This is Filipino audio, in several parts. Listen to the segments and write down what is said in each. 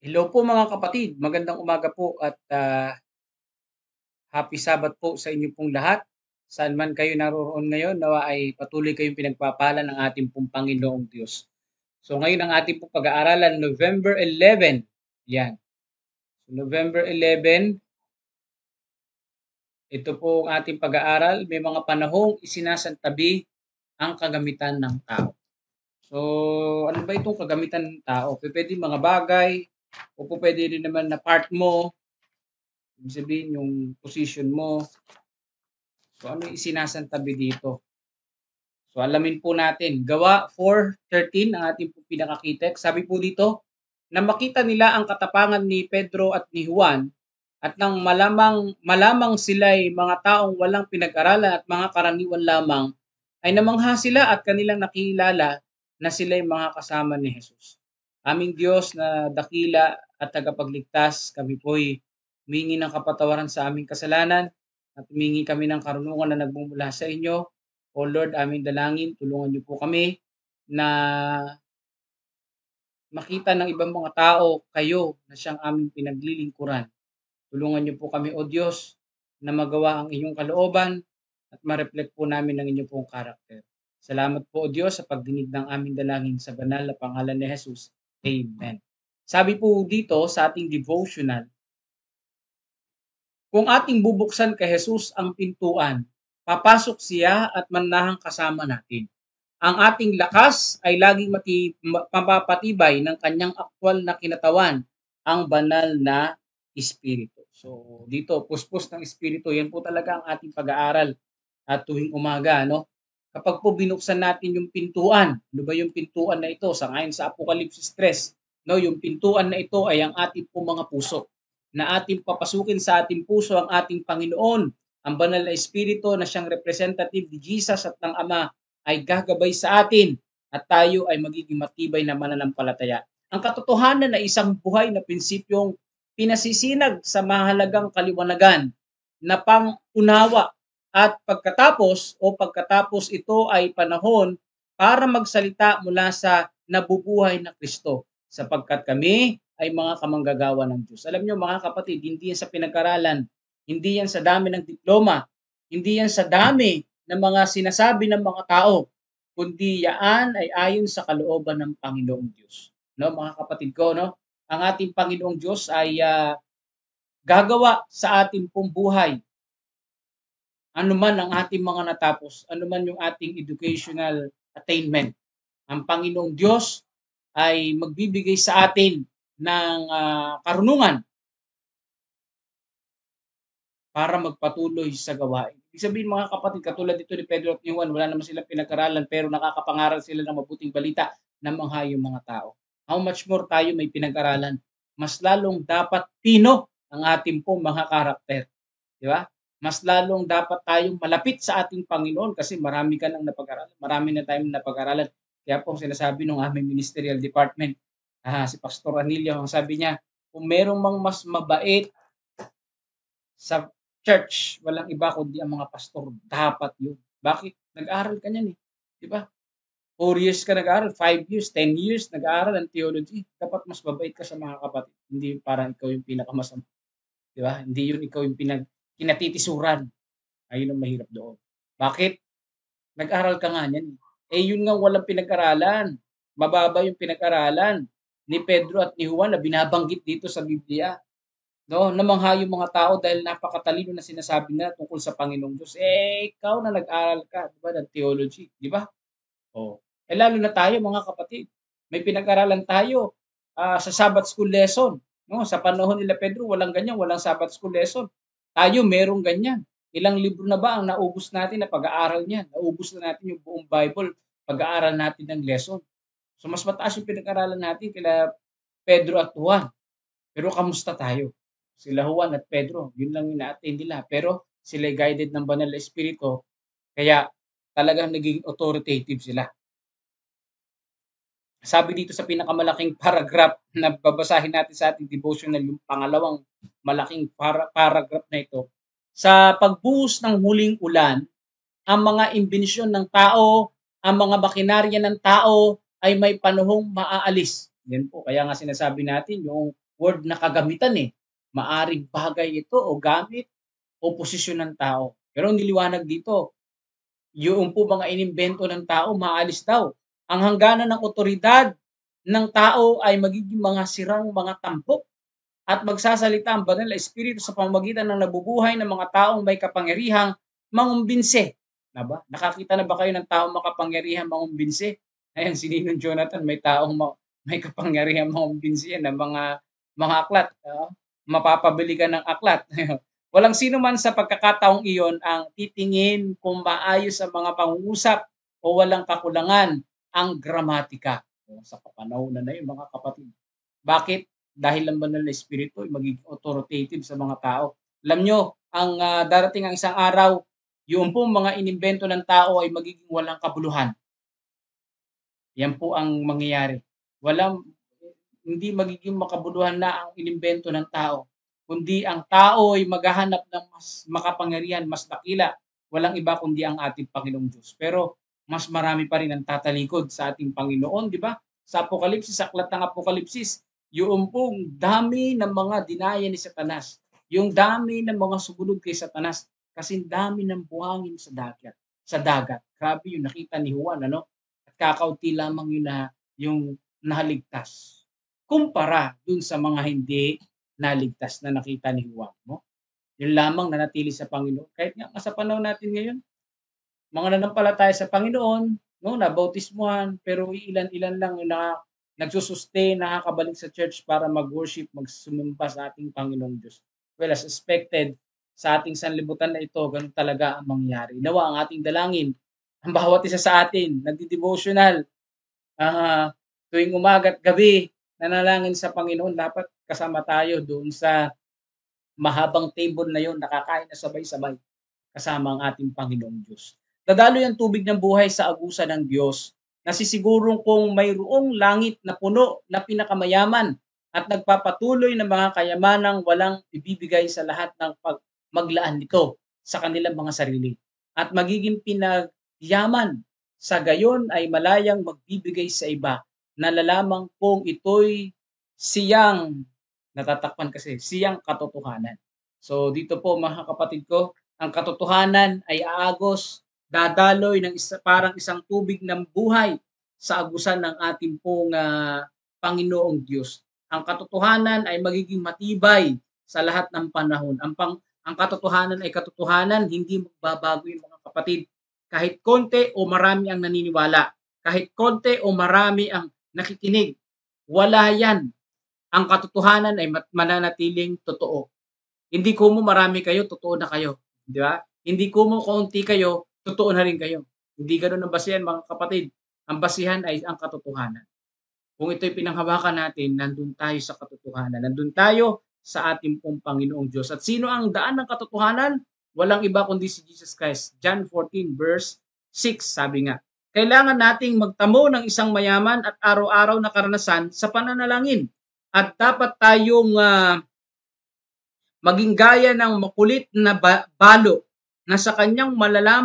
Hello po mga kapatid, magandang umaga po at happy Sabbath po sa inyo pong lahat. Saan man kayo naroroon ngayon, nawa ay patuloy kayong pinagpapala ng ating pong Panginoong Diyos. So ngayon ang ating pong pag-aaralan, November 11. Yan. So November 11, ito po ang ating pag-aaral. May mga panahong isinasantabi ang kagamitan ng tao. So ano ba itong kagamitan ng tao? Pwede mga bagay, o pwede rin naman na part mo, ibig sabihin yung position mo. So ano yung isinasantabi dito? So alamin po natin. Gawa 4:13 ang ating po pinakakitek. Sabi po dito, na makita nila ang katapangan ni Pedro at ni Juan at nang malamang sila'y mga taong walang pinag-aralan at mga karaniwan lamang, ay namangha sila at kanilang nakilala na sila'y mga kasama ni Jesus. Aming Diyos na dakila at tagapagligtas, kami po'y humingi ng kapatawaran sa aming kasalanan at humingi kami ng karunungan na nagmumula sa inyo. O Lord, aming dalangin, tulungan niyo po kami na makita ng ibang mga tao kayo na siyang aming pinaglilingkuran. Tulungan niyo po kami, O Diyos, na magawa ang inyong kalooban at ma-reflect po namin ang inyong pong karakter. Salamat po, O Diyos, sa pagdinig ng aming dalangin sa banal na pangalan ni Jesus. Amen. Sabi po dito sa ating devotional, kung ating bubuksan kay Jesus ang pintuan, papasok siya at manahang kasama natin. Ang ating lakas ay laging mapapatibay ng kanyang aktwal na kinatawan, ang banal na Espiritu. So, dito, puspos ng Espiritu, yan po talaga ang ating pag-aaral at tuwing umaga, no? Kapag po binuksan natin yung pintuan, ano ba yung pintuan na ito? Sangayon sa Apocalypse 3, no? Yung pintuan na ito ay ang ating po mga puso, na ating papasukin sa ating puso ang ating Panginoon, ang banal na Espiritu na siyang representative ni Jesus at ng Ama ay gagabay sa atin at tayo ay magiging matibay na mananampalataya. Ang katotohanan na isang buhay na prinsipyong pinasisinag sa mahalagang kaliwanagan na pang-unawa at pagkatapos ito ay panahon para magsalita mula sa nabubuhay na Kristo sapagkat kami ay mga kamanggagawa ng Diyos. Alam niyo mga kapatid, hindi yan sa pinag-aralan, hindi yan sa dami ng diploma, hindi yan sa dami ng mga sinasabi ng mga tao, kundi yaan ay ayon sa kalooban ng Panginoong Diyos. No, mga kapatid ko, no? Ang ating Panginoong Diyos ay gagawa sa ating pong buhay. Ano man ang ating mga natapos, ano man yung ating educational attainment. Ang Panginoong Diyos ay magbibigay sa atin ng karunungan para magpatuloy sa gawain. Ibig sabihin mga kapatid, katulad dito ni Pedro at ni Juan, wala naman silang pinag-aralan pero nakakapangaral sila ng mabuting balita na mangha yung mga tao. How much more tayo may pinag-aralan? Mas lalong dapat tino ang ating pong mga karakter. Di ba? Mas lalong dapat tayong malapit sa ating Panginoon kasi marami ka nang napag-aralan. Marami na tayong napag-aralan. Kaya po sinasabi ng aming ministerial department, si Pastor Anilio, ang sabi niya, kung merong mang mas mabait sa church, walang iba kundi ang mga pastor. Dapat yun. Bakit? Nag-aral ka niyan eh. Di ba? 4 years ka nag-aral, 5 years, 10 years nag-aaral ng theology. Dapat mas mabait ka sa mga kapatid. Hindi parang ikaw yung pinakamasama. Di ba? Hindi yun ikaw yung kinatitisuran. Ayun ang mahirap doon. Bakit? Nag-aral ka nga niyan. Yun nga walang pinag-aralan. Mababa yung pinag-aralan ni Pedro at ni Juan na binabanggit dito sa Biblia. No, namangha yung mga tao dahil napakatalino na sinasabi nila tungkol sa Panginoong Diyos. Ikaw na nag-aral ka, di ba, ng theology, di ba? Oh. Lalo na tayo mga kapatid. May pinag-aralan tayo sa Sabbath school lesson. No, sa panahon nila Pedro, walang ganyan, walang Sabbath school lesson. Tayo merong ganyan. Ilang libro na ba ang naubos natin na pag-aaral niyan? Naubos na natin yung buong Bible, pag-aaral natin ng lesson. So mas mataas yung pinag-aralan natin kila Pedro at Juan. Pero kamusta tayo? Sila Juan at Pedro, yun lang yung na-attain nila. Pero sila guided ng banal na espiritu, kaya talagang naging authoritative sila. Sabi dito sa pinakamalaking paragraph na babasahin natin sa ating devotional, yung pangalawang malaking paragraph na ito, sa pagbuhos ng huling ulan, ang mga imbensyon ng tao, ang mga makinarya ng tao ay may panahong maaalis. Yan po, kaya nga sinasabi natin yung word na kagamitan eh. Maaring bagay ito o gamit o posisyon ng tao. Pero niliwanag dito, yung po mga inimbento ng tao maalis daw. Ang hangganan ng otoridad ng tao ay magiging mga sirang mga tampok at magsasalita ang banal na espiritu sa pamamagitan ng nabubuhay ng mga taong may kapangyarihang mangumbinse. Ba? Nakakita na ba kayo ng taong makapangyarihang mangumbinse? Ayan, si Ninong Jonathan, may taong may kapangyarihang mangumbinse yan ng mga aklat. Mapapabili ka ng aklat. Walang sino man sa pagkakataong iyon ang titingin kung maayos ang mga pangungusap o walang kakulangan ang gramatika. Sa kapanahunan na yun, mga kapatid. Bakit? Dahil ang banal na espiritu ay magiging authoritative sa mga tao. Alam nyo, ang darating ang isang araw, yung po mga inimbento ng tao ay magiging walang kabuluhan. Yan po ang mangyayari. Hindi magiging makabuluhan na ang inimbento ng tao, kundi ang tao ay maghahanap ng mas makapangyarihan, mas dakila. Walang iba kundi ang ating Panginoong Diyos. Pero mas marami pa rin ang tatalikod sa ating Panginoon, di ba? Sa Apokalipsis, sa aklat ng Apokalipsis, yung pong dami ng mga dinaya ni Satanas, yung dami ng mga sumunod kay Satanas, kasi dami ng buhangin sa dagat. Grabe yung nakita ni Juan, ano? At kakaunti lamang yun na yung nahaligtas kumpara dun sa mga hindi naligtas na nakita ni Juan, no? Yun lamang nanatili sa Panginoon. Kahit nga sa panahon natin ngayon, mga nanampalataya sa Panginoon, no, nabautismuhan, pero ilan-ilan lang yung nagsusustain, nakakabalik sa church para mag-worship, magsumumpa sa ating Panginoong Diyos. Well, as expected, sa ating sanlibutan na ito, ganun talaga ang mangyari. Nawa ang ating dalangin, ang bawat isa sa atin, nagdi-devotional, tuwing umaga at gabi, nanalangin sa Panginoon, dapat kasama tayo doon sa mahabang table na yon, nakakain na sabay-sabay kasama ang ating Panginoong Diyos. Dadaloy ang tubig ng buhay sa agusan ng Diyos, nasisigurong kung mayroong langit na puno na pinakamayaman at nagpapatuloy ng mga kayamanang walang ibibigay sa lahat ng maglaan nito sa kanilang mga sarili. At magiging pinagyaman sa gayon ay malayang magbibigay sa iba na lalamang kung ito'y siyang natatakpan kasi, siyang katotohanan. So dito po mga kapatid ko, ang katotohanan ay aagos, dadaloy ng parang isang tubig ng buhay sa agusan ng ating pong Panginoong Diyos. Ang katotohanan ay magiging matibay sa lahat ng panahon. Ang katotohanan ay katotohanan, hindi magbabago yung mga kapatid. Kahit konti o marami ang naniniwala, kahit konti o marami ang nakikinig, wala yan. Ang katotohanan ay mananatiling totoo. Hindi ko mo marami kayo, totoo na kayo. Di ba? Hindi ko mo kaunti kayo, totoo na rin kayo. Hindi ganoon ang basihan, mga kapatid. Ang basihan ay ang katotohanan. Kung ito'y pinanghawakan natin, nandun tayo sa katotohanan. Nandun tayo sa ating pong Panginoong Diyos. At sino ang daan ng katotohanan? Walang iba kundi si Jesus Christ. John 14 verse 6, sabi nga, kailangan nating magtamo ng isang mayaman at araw-araw na karanasan sa pananalangin. At dapat tayong maging gaya ng makulit na balo na sa kanyang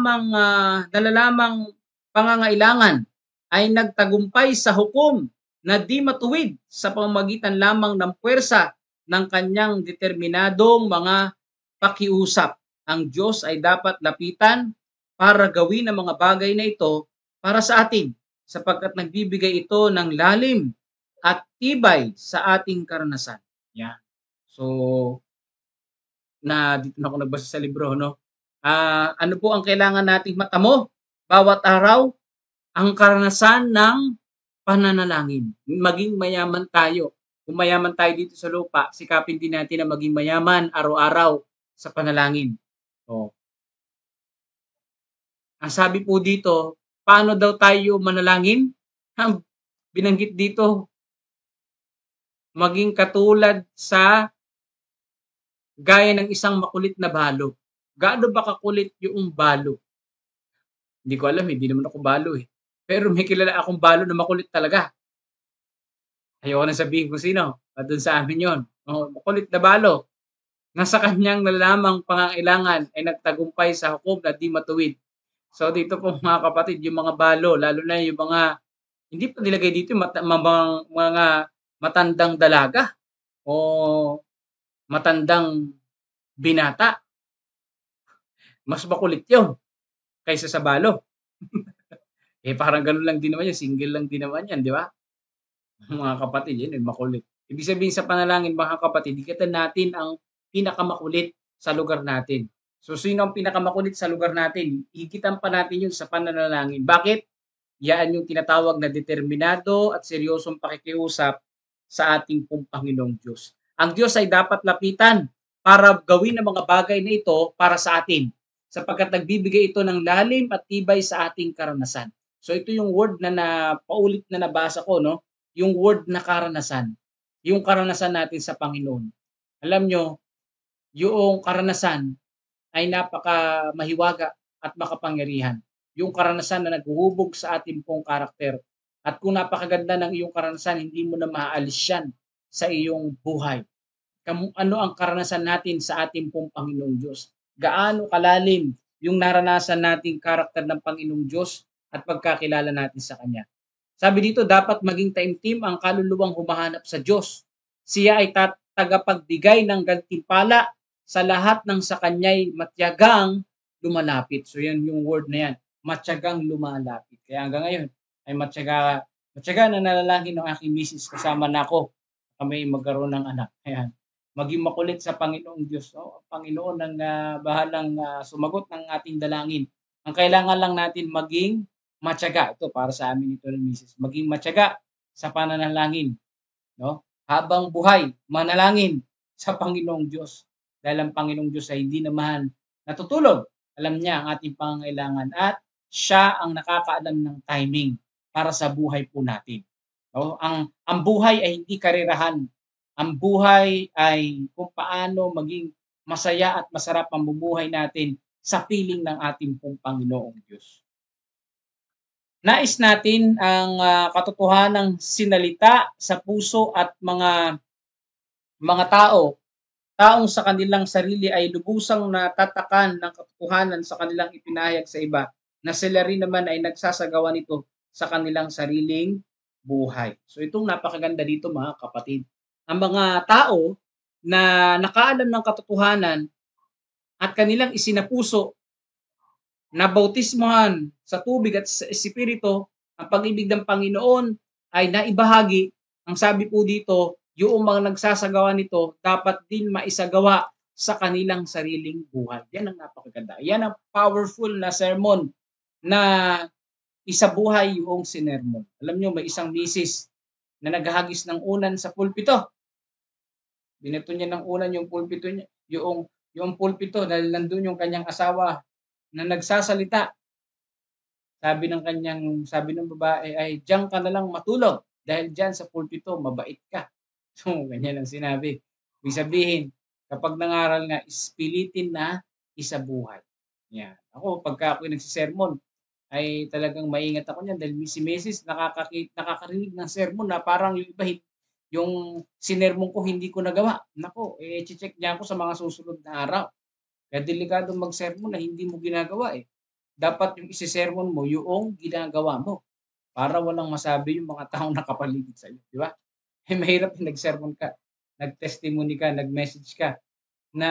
nalalamang pangangailangan ay nagtagumpay sa hukom na di matuwid sa pamamagitan lamang ng puwersa ng kanyang determinadong mga pakiusap. Ang Diyos ay dapat lapitan para gawin ang mga bagay na ito para sa atin, sapagkat nagbibigay ito ng lalim at tibay sa ating karanasan. Yan. So, dito na ako nagbasa sa libro, no? Ano po ang kailangan nating matamo bawat araw? Ang karanasan ng pananalangin. Maging mayaman tayo. Kung mayaman tayo dito sa lupa, sikapin din natin na maging mayaman araw-araw sa panalangin. So, ang sabi po dito, paano daw tayo manalangin? Ang binanggit dito, maging katulad sa gaya ng isang makulit na balo. Gaano ba kakulit yung balo? Hindi ko alam, hindi naman ako balo eh. Pero may kilala akong balo na makulit talaga. Ayoko na sabihin kung sino. Doon sa amin yon. Makulit na balo. Nasa kanyang nalalamang pangangailangan ay nagtagumpay sa hukom na di matuwid. So dito po mga kapatid, yung mga balo, lalo na yung mga, hindi pa nilagay dito, mga matandang dalaga. o matandang binata, mas makulit yun kaysa sa balo. Eh, parang gano'n lang din naman yan, single lang din naman yan, di ba? Mga kapatid, yun yung makulit. Ibig sabihin sa panalangin mga kapatid, higatan natin ang pinakamakulit sa lugar natin. So, sino ang pinakamakulit sa lugar natin? Higitan pa natin yun sa pananalangin. Bakit? Yan yung tinatawag na determinado at seryosong pakikiusap sa ating pong Panginoong Diyos. Ang Diyos ay dapat lapitan para gawin ang mga bagay na ito para sa atin, sapagkat nagbibigay ito ng lalim at tibay sa ating karanasan. So ito yung word na paulit na nabasa ko, no? Yung word na karanasan. Yung karanasan natin sa Panginoon. Alam nyo, yung karanasan ay napaka mahiwaga at makapangyarihan. Yung karanasan na naghuhubog sa ating pong karakter. At kung napakaganda ng iyong karanasan, hindi mo na maaalis yan sa iyong buhay. Ano ang karanasan natin sa ating pong Panginoong Diyos? Gaano kalalim yung naranasan nating karakter ng Panginoong Diyos at pagkakilala natin sa Kanya. Sabi dito, dapat maging taimtim ang kaluluwang humahanap sa Diyos. Siya ay tagapagbigay ng gantimpala sa lahat ng sa Kanya'y matyagang lumalapit. So yan yung word na yan, matyagang lumalapit. Kaya hanggang ngayon ay matyaga na nalalangin ng aking misis kasama na ako. Kami magkaroon ng anak. Ayan. Maging makulit sa Panginoong Diyos. Ang Panginoon ang bahalang sumagot ng ating dalangin. Ang kailangan lang natin maging matyaga. Ito para sa amin ito ng misis. Maging matyaga sa pananalangin, no? Habang buhay, manalangin sa Panginoong Diyos. Dahil ang Panginoong Diyos ay hindi naman natutulog. Alam niya ang ating pangangailangan at siya ang nakakaalam ng timing para sa buhay po natin. No? Ang buhay ay hindi karerahan. Ang buhay ay kung paano maging masaya at masarap ang bumuhay natin sa piling ng ating pong Panginoong Diyos. Nais natin ang katotohanang sinalita sa puso at mga taong sa kanilang sarili ay lubusang natatakan ng katotohanan sa kanilang ipinahayag sa iba, na sila rin naman ay nagsasagawa nito sa kanilang sariling buhay. So itong napakaganda dito mga kapatid. Ang mga tao na nakaalam ng katotohanan at kanilang isinapuso, nabautismohan sa tubig at sa Espiritu, ang pag-ibig ng Panginoon ay naibahagi. Ang sabi po dito, yung mga nagsasagawa nito dapat din maisagawa sa kanilang sariling buhay. Yan ang napakaganda. Yan ang powerful na sermon na isabuhay yung sinermon. Alam nyo, may isang misis na naghahagis ng unan sa pulpito. Binato niya ng unan yung pulpito niya, yung pulpito dahil nandun yung kanyang asawa na nagsasalita. Sabi ng babae ay diyan ka na lang matulog dahil diyan sa pulpito mabait ka. So, ganyan ang sinabi. Ibig sabihin, kapag nangaral nga, ispilitin na isabuhay. Yan. Ako, pagka ako nagsisermon, ay talagang maingat ako niyan dahil si Mrs. nakakarinig ng sermon na parang yung iba, yung sinermon ko hindi ko nagawa. Nako, check niya ako sa mga susunod na araw. Kaya delikado mag-sermon na hindi mo ginagawa eh. Dapat yung isi-sermon mo, yung ginagawa mo. Para walang masabi yung mga taong nakapaligid sa iyo. Di ba? Eh, mahirap yung nag-sermon ka, nag-testimony ka, nag-message ka, na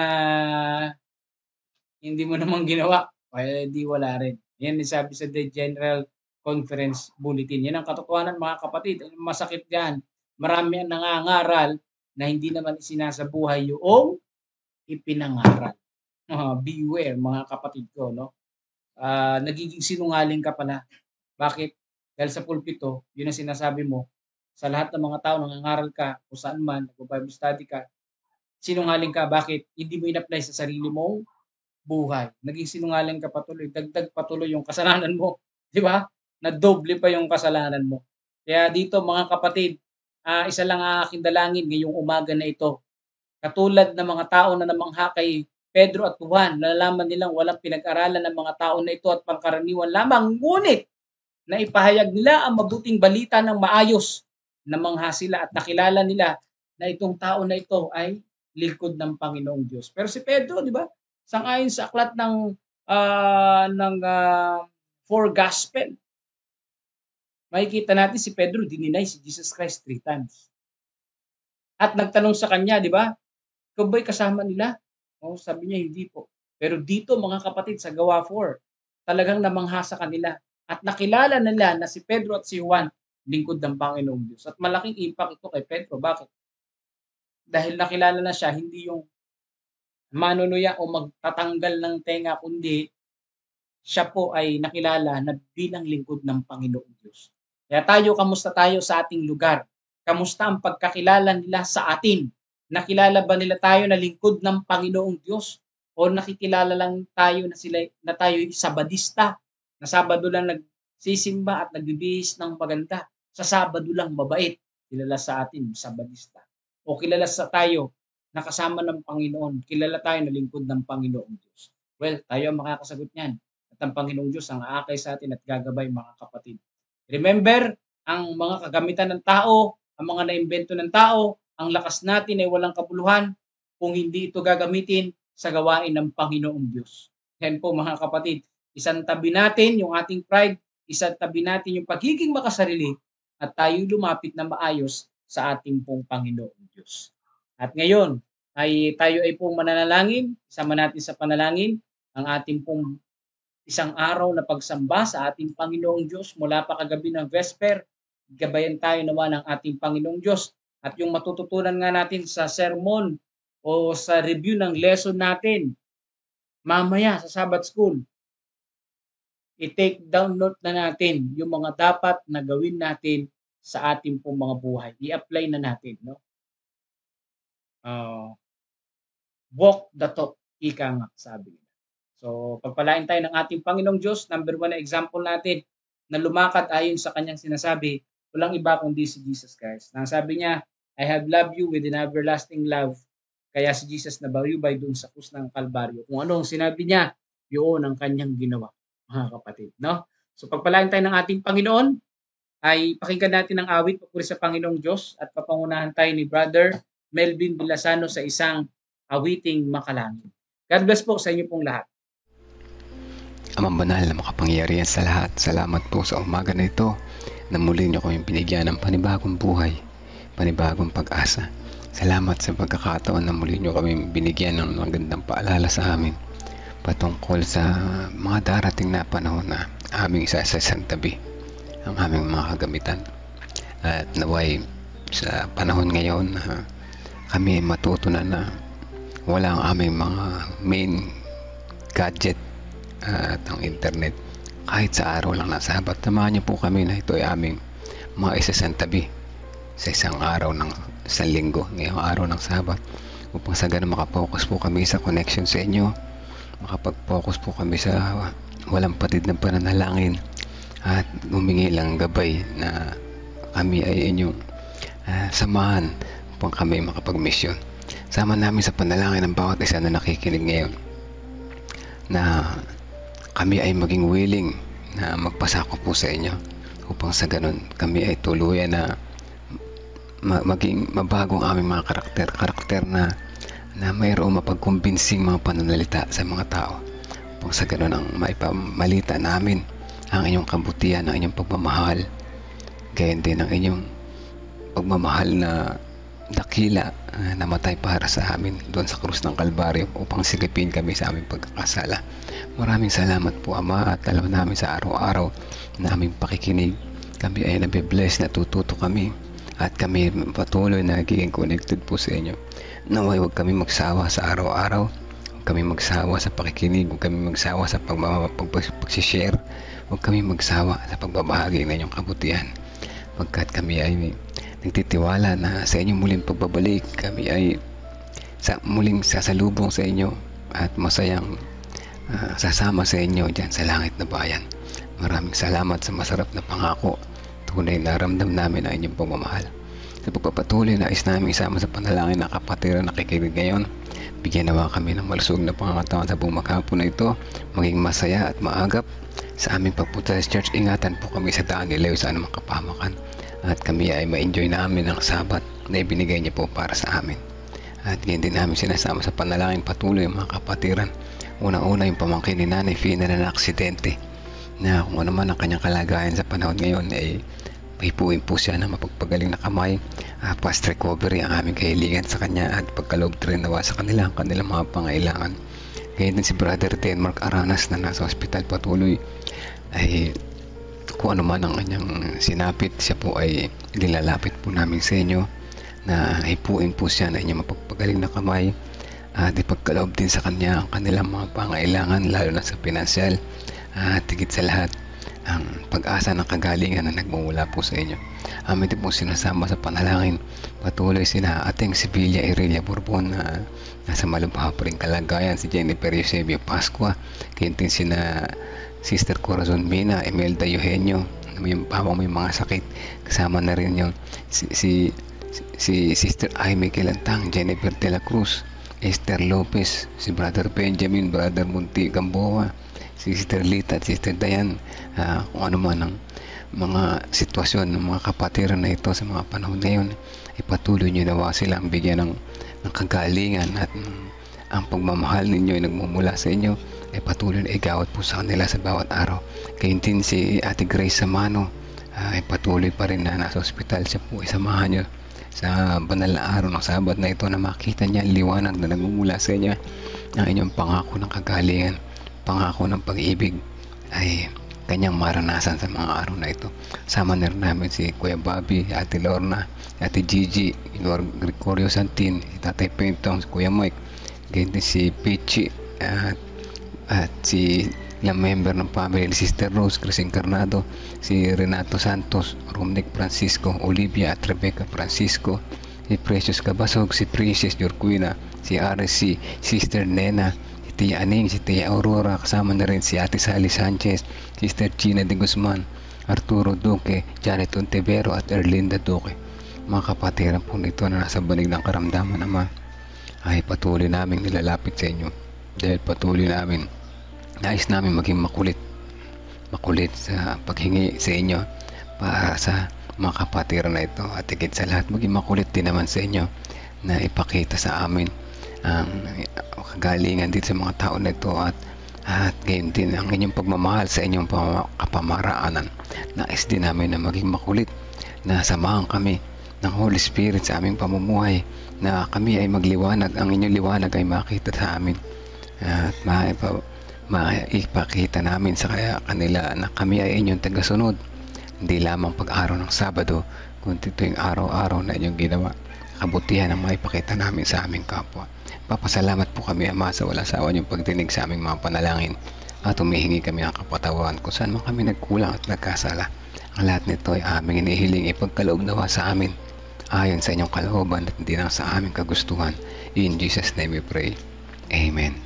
hindi mo naman ginawa. Kaya di wala rin. Yan yung sabi sa The General Conference Bulletin. Yan ang katotohanan mga kapatid. Masakit yan. Marami ang nangangaral na hindi naman isinasabuhay yung ipinangaral. Beware mga kapatid ko, no? Nagiging sinungaling ka pala. Bakit? Dahil sa pulpito, yun ang sinasabi mo, sa lahat ng mga tao nangangaral ka, kung saan man, nag-Bible study ka, sinungaling ka. Bakit? Hindi mo in-apply sa sarili mong buhay. Naging sinungaling ka patuloy, dagdag patuloy yung kasalanan mo. Di ba? Nadoble pa yung kasalanan mo. Kaya dito mga kapatid, isa lang ang aking dalangin ngayong umaga na ito. Katulad ng mga tao na namangha kay Pedro at Juan, nalalaman nilang walang pinag-aralan ng mga tao na ito at pangkaraniwan lamang. Ngunit naipahayag nila ang mabuting balita ng maayos. Namangha sila at nakilala nila na itong tao na ito ay lingkod ng Panginoong Diyos. Pero si Pedro, di ba? Sangayon sa aklat ng four gospel, makikita natin si Pedro dininay si Jesus Christ 3 times. At nagtanong sa kanya, 'di ba, "Ikaw ba'y kasama nila?" Oh, sabi niya, "Hindi po." Pero dito mga kapatid sa Gawa 4, talagang namangha sa kanila at nakilala nila na si Pedro at si Juan lingkod ng Panginoong Diyos at malaking impact ito kay Pedro. Bakit? Dahil nakilala na siya hindi yung manunuya o magtatanggal ng tenga kundi siya po ay nakilala na bilang lingkod ng Panginoong Diyos. Kaya tayo, kamusta tayo sa ating lugar? Kamusta ang pagkakilala nila sa atin? Nakilala ba nila tayo na lingkod ng Panginoong Diyos? O nakikilala lang tayo na sila na tayo sabadista, na Sabado lang nagsisimba at nagbibihis ng maganda. Sa Sabado lang mabait, kilala sa atin sabadista. O kilala sa tayo na kasama ng Panginoon, kilala tayo na lingkod ng Panginoong Diyos. Well, tayo ang makakasagot niyan at ang Panginoong Diyos ang aakay sa atin at gagabay mga kapatid. Remember, ang mga kagamitan ng tao, ang mga naimbento ng tao, ang lakas natin ay walang kabuluhan kung hindi ito gagamitin sa gawain ng Panginoong Diyos. Yan po mga kapatid, isang tabi natin yung ating pride, isang tabi natin yung pagiging makasarili at tayo lumapit na maayos sa ating pong Panginoong Diyos. At ngayon, ay tayo ay pong mananalangin, isama natin sa panalangin ang ating pong isang araw na pagsamba sa ating Panginoong Diyos mula pa kagabi ng Vesper. Gabayan tayo nawa ng ating Panginoong Diyos at yung matututunan nga natin sa sermon o sa review ng lesson natin mamaya sa Sabbath School, i-take down note na natin yung mga dapat na gawin natin sa ating pong mga buhay. I-apply na natin, no? Walk the talk, ika nga, sabi nila. So, pagpalain tayo ng ating Panginoong Diyos. Number 1 na example natin na lumakad ayon sa kanyang sinasabi, walang iba kundi si Jesus Christ. Nang sabi niya, I have loved you with an everlasting love. Kaya si Jesus nabayubay doon sa krus ng Kalbaryo. Kung ano ang sinabi niya, yun ang kanyang ginawa, mga kapatid. No? So, pagpalain tayo ng ating Panginoon, ay pakinggan natin ang awit papuri sa Panginoong Diyos at papangunahan tayo ni Brother Melvin Vilasano sa isang awiting makalangit. God bless po sa inyo pong lahat. Amang banal na makapangyarihan sa lahat, salamat po sa umaga na ito na muli niyo kami binigyan ng panibagong buhay, panibagong pag-asa. Salamat sa pagkakataon na muli niyo kami binigyan ng magandang paalala sa amin patungkol sa mga darating na panahon na aming isasantabi ang aming mga kagamitan. At naway sa panahon ngayon kami ay matutunan na wala ang aming mga main gadget at ang internet kahit sa araw lang na Sabat. Tamahan niyo po kami na ito ay aming mga isasantabi sa isang araw ng isang linggo, ngayong araw ng Sabat, upang sa ganun makapokus po kami sa connection sa inyo, makapag-focus po kami sa walang patid na pananalangin at humingi lang gabay na kami ay inyong samahan upang kami makapag-mission. Sama namin sa panalangin ng bawat isa na nakikinig ngayon na kami ay maging willing na magpasako po sa inyo upang sa ganun kami ay tuluyan na maging mabagong aming mga karakter na mayroong mapagkumbinsing mga pananalita sa mga tao upang sa ganun ang maipamalita namin ang inyong kabutihan, ang inyong pagmamahal, gayon din ang inyong pagmamahal na dakila namatay para sa amin doon sa krus ng Kalbaryo upang silipin kami sa aming pagkakasala. Maraming salamat po Ama, at alam namin sa araw-araw na aming pakikinig kami ay nabibless, natututo kami at kami patuloy na nagiging connected po sa inyo. Naway huwag kami magsawa sa araw-araw, huwag kami magsawa sa pakikinig, huwag kami magsawa sa pagsishare, huwag kami magsawa sa pagbabahagi ng inyong kabutihan, pagkat kami ay nagtitiwala na sa inyong muling pagbabalik kami ay muling sasalubong sa inyo at masayang sasama sa inyo dyan sa langit na bayan. Maraming salamat sa masarap na pangako. Tunay na ramdam namin ang inyong pagmamahal. Sa pagpapatuloy na namin isama sa panalangin ng kapatiran na nakikinig ngayon, bigyan nawa kami ng malusog na pangangataon sa buong maghapon na ito, maging masaya at maagap sa aming pagpunta sa church. Ingatan po kami sa daan nilayo sa anumang kapahamakan at kami ay ma-enjoy namin ang Sabat na ibinigay niya po para sa amin. At ganyan din namin sinasama sa panalangin patuloy ang mga kapatiran. Unang-una yung pamangkin ni Nanay Fina na aksidente, na kung ano man ang kanyang kalagayan sa panahon ngayon ay Pahipuin po siya na mapagpagaling na kamay, fast recovery ang aming kahilingan sa kanya at pagkaloob rin nawa sa kanila ang kanilang mga pangailangan. Ngayon din si Brother Denmark Aranas na nasa ospital patuloy ay kung ano man ang kanyang sinapit, siya po ay nilalapit po namin sa inyo na hipuin po siya na inyong mapagpagaling na kamay at ipagkaloob din sa kanya ang kanilang mga pangailangan lalo na sa pinansyal at higit sa lahat ang pag-asa ng kagalingan na nagmumula po sa inyo. Amin din po sinasama sa panalangin patuloy sina ating Sibilia Irelia Bourbon na nasa malubha pa rin kalagayan, si Jennifer Eusebio Pascua, kintin sina Sister Corazon Mina, Imelda Eugenio, may mga sakit, kasama na rin yung si Sister Aimee Kilantang, Jennifer de la Cruz, Esther Lopez, si Brother Benjamin, Brother Munti Gamboa, si Sister Lita at Sister Dayan, kung ano man ang mga sitwasyon ng mga kapatiran na ito sa mga panahon na yun, ipatuloy nyo nawa silang bigyan ng kagalingan at ang pagmamahal ninyo ay nagmumula sa inyo ay patuloy na igawad po sa kanila sa bawat araw. Kayun din si Ate Grace Samano ay patuloy pa rin na nasa ospital. Siya po isamahan nyo sa banal na araw ng Sabat na ito na makita niya ang liwanag na nagmumula sa inyo, ang inyong pangako ng kagalingan, pangako ng pag-ibig ay kanyang maranasan sa mga araw na ito. Sama na rin namin si Kuya Bobby, Ate Lorna, Ate Gigi, Lord Gregorio Santin, si Tatay Pentong, si Kuya Mike, ganyan din si Pichi at si ilang member ng family ni Sister Rose, Chris Encarnado, si Renato Santos, Romnick Francisco, Olivia at Rebecca Francisco, si Precious Cabasog, si Princess Jorquina, si RC, Sister Nena, si Tia Aning, si Tia Aurora, kasama na rin si Ate Sally Sanchez, Sister Gina de Guzman, Arturo Duque, Janet Ontivero at Erlinda Duque. Mga kapatiran po nito na nasa banig ng karamdaman naman ay patuloy namin nilalapit sa inyo dahil patuloy namin nais namin maging makulit sa paghingi sa inyo para sa mga kapatiran na ito at higit sa lahat maging makulit din naman sa inyo na ipakita sa amin ang kagalingan dito sa mga tao na ito at gayon din ang inyong pagmamahal sa inyong kapamaraanan. Nais din namin na maging makulit na samahan kami ng Holy Spirit sa aming pamumuhay na kami ay magliwanag, ang inyong liwanag ay makita sa amin at maipakita namin sa kanila na kami ay inyong tagasunod, hindi lamang pag-araw ng Sabado kundi ito yung araw-araw na inyong ginawa kabutihan ang maipakita namin sa aming kapwa. Papasalamat po kami Ama sa walang sawa niyong pagdinig sa aming mga panalangin at humihingi kami ng kapatawaran kung saan man kami nagkulang at nagkasala. Ang lahat nito ay aming inihiling ipagkaloob nawa sa amin ayon sa inyong kalooban at hindi lang sa aming kagustuhan. In Jesus' name we pray. Amen.